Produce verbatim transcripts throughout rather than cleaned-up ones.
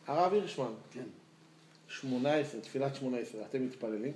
הרב הירשמן. כן. שמונה עשרה, תפילת שמונה עשרה, אתם מתפללים?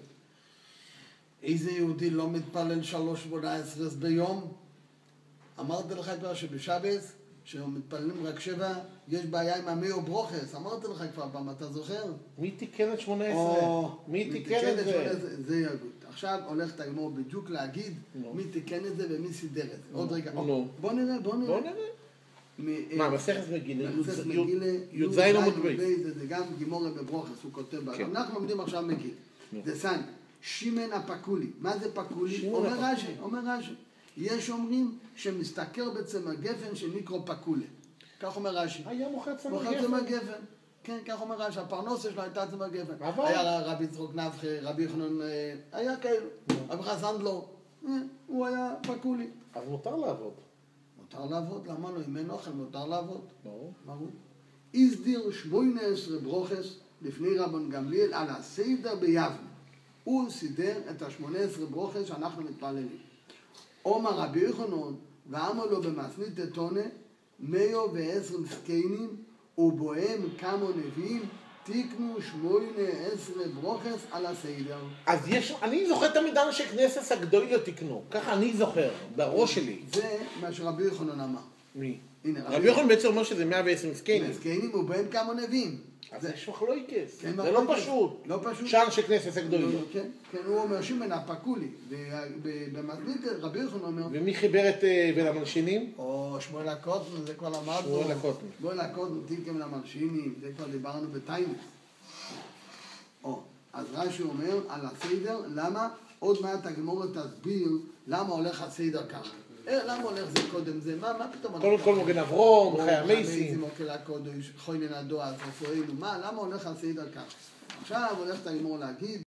איזה יהודי לא מתפלל שלוש שמונה עשרה ביום? אמרתי לך כבר שבשבס, שמתפללים רק שבע, יש בעיה עם המאו ברוכס. אמרתי לך כבר פעם, אתה זוכר? מי תיקן את שמונה עשרה? מי תיקן את זה? זה יגוד. עכשיו הולך תגמור בדיוק להגיד מי תיקן את זה ומי סידר את זה. עוד רגע. בוא נראה, בוא נראה. בוא נראה. מה, מסכת מגילה, י"ז עמוד בייס. זה גם גימורה בברוכס, הוא כותב. אנחנו לומדים עכשיו מגילה. דסן, שימן הפקולי. מה זה פקולי? אומר רש"י, אומר רש"י. יש אומרים שמסתכר בצמר גפן שנקרא פקולה. כך אומר רש"י. היה מוכר צמר גפן. מוכר צמר גפן. כן, כך אומר רש"י. הפרנסה שלו הייתה צמר גפן. היה רבי יצחק נפחא, רבי יוחנן, היה כאלו. רבי חסנדלו, הוא היה פקולי. אז מותר לעבוד. מותר לעבוד? למה לא? אם אין אוכל מותר לעבוד? ברור. ברור. הסדיר שמונה עשרה ברוכס לפני רבן גמליאל על הסדר ביבנה. הוא סידר את השמונה עשרה ברוכס שאנחנו מתפללים. אומר רבי יוחנן, ואמר לו במסנית דתונה, מאה ועשרים זקנים, ובוהם כמה נביאים, תיקנו שמונה עשרה ברוכס על הסדר. אז יש, אני זוכר את המידע שכנסת הגדולים תיקנו, ככה אני זוכר, בראש שלי. זה מה שרבי יוחנן אמר. מי? הנה, רבי יוחנן בעצם אומר שזה מאה ועשרים זקנים. זקנים ובוהם כמה נביאים. אז יש מחלוקת, זה לא פשוט. לא פשוט. שער של כנסת הגדולים. כן, כן, הוא אומר שימן הפקולי. ובמסנית רבי יוחנן אומר... ומי חיבר את בין המלשינים? או שמואל הקוטן, זה כבר למדנו. שמואל הקוטן. שמואל הקוטן תיקם למלשינים, זה כבר דיברנו בתיינוס. או, אז רש"י אומר על הסדר, למה? עוד מעט הגמרא תסביר למה הולך הסדר ככה. למה הולך זה קודם זה? מה, מה פתאום? קודם כל מגן אברום, חיי המייסים. מוקל הקודש, חוינן הדואר, רפואינו, מה, למה הולך הסדר ככה? עכשיו הולך את הגמרא להגיד